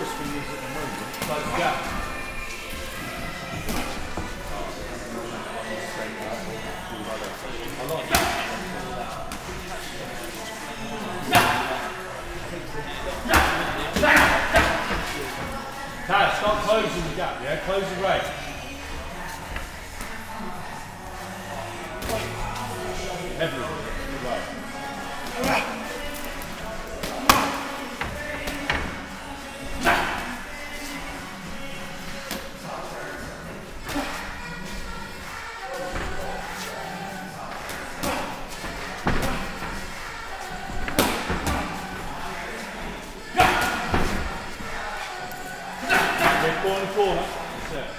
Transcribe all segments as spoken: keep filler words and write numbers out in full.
shortest thing is at the moment. Close the gap. I like that. Taz, start closing the gap, yeah? Close the rate. Heavily. Right. Corner, corner. That's it.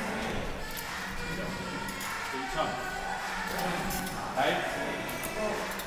Hey?